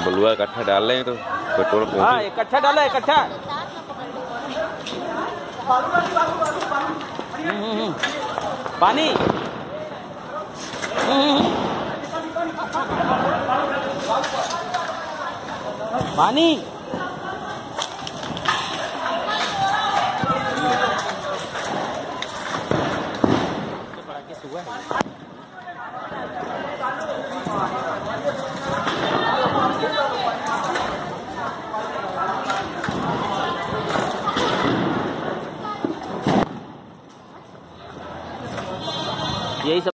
बलुआ इकट्ठा डाल रहे हैं तो पेट्रोल पहुंचे। हाँ इकट्ठा डालो इकट्ठा। पानी पानी तो बड़ा के सुबह है।